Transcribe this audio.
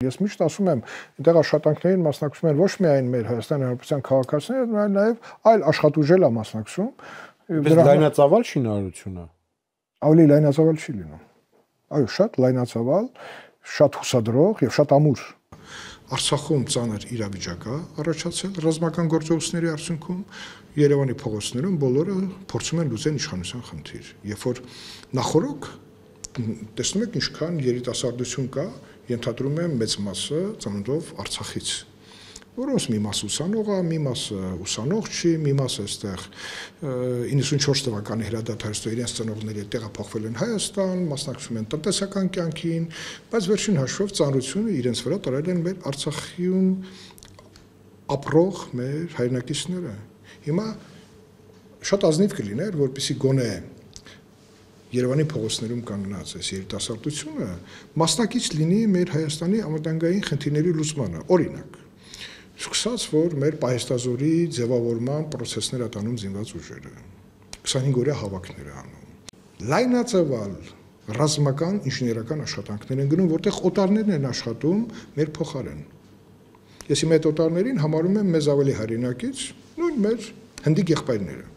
Ես միշտ ասում եմ, այնտեղ աշխատանքներին մասնակցում են ոչ միայն մեր Հայաստանի Հանրապետության քաղաքացիներ, այլ նաև այլ աշխատուժել է մասնակցում։ Բայց լայնածավալ շինարարությունը ավելի լայնածավալ չի լինում։ Այո, շատ լայնածավալ, շատ հուսադրող եւ շատ ամուր։ Արցախում ծանր իրավիճակ է առաջացել ռազմական գործողությունների արդյունքում Երևանի փողոցներում բոլորը փորձում են լուծել իշխանության խնդիր։ Երբ որ նախորոք տեսնում եք ինչքան երիտասարդություն կա, ենթադրում եմ մեծ մասը ծննդով Արցախից, որոնց մի մասը ուսանող է, մի մասը ուսանող չի, մի մասը այստեղ 94 թվականի հրադադարից իրենց ծնողների տեղափոխվել են Հայաստան, մասնակցում են տնտեսական կյանքին, բայց վերջին հաշվով ծանրությունը իրենց վրա տարել են մեր Արցախում ապրող մեր հայրենակիցները։ Հիմա շատ ազնիվ կլիներ, որպեսզի գոնե Երևանի փողոցներում կանգնած այս երիտասարդությունը մասնակից լինի մեր Հայաստանի անվտանգային խնդիրների լուծմանը, օրինակ Սկսած, որ մեր պահեստազորի ձևավորման պրոցեսներ ատանում զինված ուժերը, 25-օրյա հավաքներ անում։ Լայնածավալ ռազմական ինժեներական աշխատանքներ են գնում, որտեղ օտարներն են աշխատում մեր փոխարեն։ Ես իմ այդ օտարներին համարում եմ մեզ ավելի հայրենակից, նույն մեր հնդիկ եղբայրները։